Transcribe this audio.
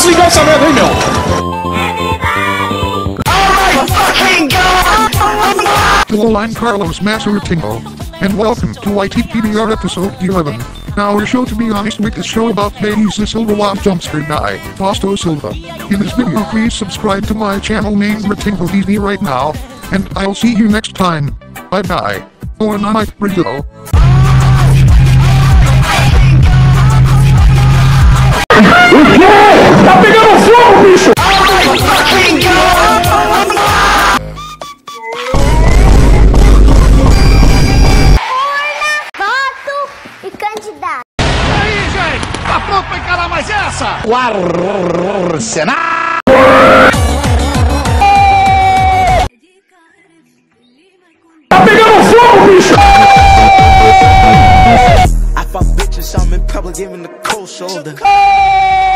desligar essa merda aí, meu. Hello, I'm Carlos Ratinho, and welcome to YTPBR episode 11. Now we're show to be honest with this show about Maísa Silva dumpster guy, Fausto Silva. In this video please subscribe to my channel named Ratinho TV right now, and I'll see you next time. Bye bye. Boa noite, Brazil. O quê? Tá pegando fogo, bicho! Voto e candidato. E aí, gente? Tá pronto pra encarar mais essa? O Arsenal! Tá pegando fogo, bicho! I fuck bitches, I'm in public giving the cold shoulder.